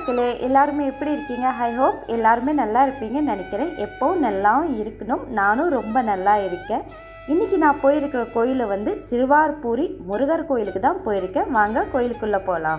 மக்களே, எல்லாருமே எப்படி இருக்கீங்க? ஐ ஹோப் எல்லாருமே நல்லா இருப்பீங்கன்னு நினைக்கிறேன். எப்போவும் நல்லாவும் இருக்கணும். நானும் ரொம்ப நல்லா இருக்கேன். இன்றைக்கி நான் போயிருக்கிற கோயில் வந்து சிறுவார்பூரி முருகர் கோயிலுக்கு தான் போயிருக்கேன். வாங்க கோயிலுக்குள்ளே போகலாம்.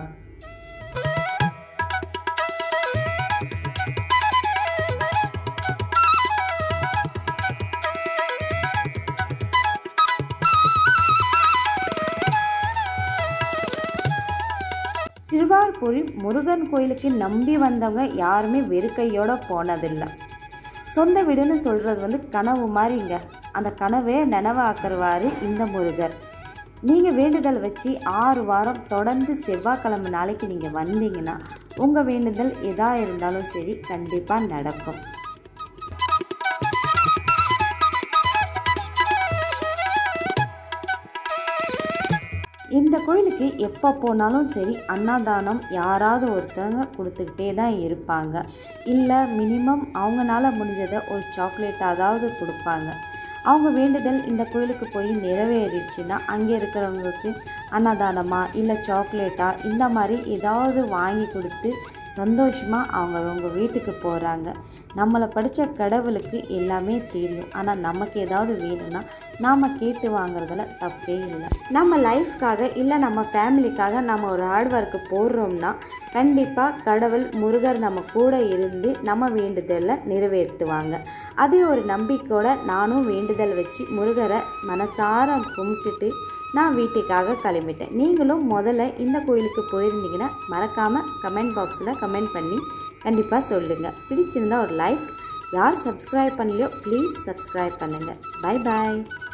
சிறுவார்பூரி முருகன் கோயிலுக்கு நம்பி வந்தவங்க யாருமே வெறுக்கையோடு போனதில்லை. சொந்த வீடுன்னு சொல்கிறது வந்து கனவு மாதிரிங்க. அந்த கனவே நனவாக்குறவாறு இந்த முருகர். நீங்கள் வேண்டுதல் வச்சு 6 வாரம் தொடர்ந்து செவ்வாய்க்கிழமை நாளைக்கு நீங்கள் வந்தீங்கன்னா உங்கள் வேண்டுதல் எதாக இருந்தாலும் சரி கண்டிப்பாக நடக்கும். இந்த கோயிலுக்கு எப்போ போனாலும் சரி அன்னதானம் யாராவது ஒருத்தவங்க கொடுத்துக்கிட்டே தான் இருப்பாங்க. இல்லை மினிமம் அவங்களால முடிஞ்சதை ஒரு சாக்லேட்டாவது கொடுப்பாங்க. அவங்க வேண்டுதல் இந்த கோயிலுக்கு போய் நிறைவேறிடுச்சுன்னா அங்கே இருக்கிறவங்களுக்கு அன்னதானமாக இல்லை சாக்லேட்டா இந்த மாதிரி ஏதாவது வாங்கி கொடுத்து சந்தோஷமாக அவங்க வீட்டுக்கு போகிறாங்க. நம்மளை படித்த கடவுளுக்கு எல்லாமே தெரியும். ஆனால் நமக்கு ஏதாவது வேணும்னா நாம் கேட்டு வாங்குறதுல தப்பே இல்லை. நம்ம லைஃப்காக இல்லை நம்ம ஃபேமிலிக்காக நம்ம ஒரு ஹார்ட் ஒர்க்கு போடுறோம்னா கண்டிப்பாக கடவுள் முருகர் நம்ம கூட இருந்து நம்ம வேண்டுதலை நிறைவேற்றுவாங்க. அதே ஒரு நம்பிக்கையோடு நானும் வேண்டுதல் வச்சு முருகரை மனசார கும்பிட்டுட்டு நான் வீட்டுக்காக கிளம்பிட்டேன். நீங்களும் முதல்ல இந்த கோயிலுக்கு போயிருந்தீங்கன்னா மறக்காமல் கமெண்ட் பாக்ஸில் கமெண்ட் பண்ணி கண்டிப்பாக சொல்லுங்கள். பிடிச்சிருந்தால் ஒரு லைக், யார் சப்ஸ்கிரைப் பண்ணலையோ ப்ளீஸ் சப்ஸ்கிரைப் பண்ணுங்கள். பை பாய்.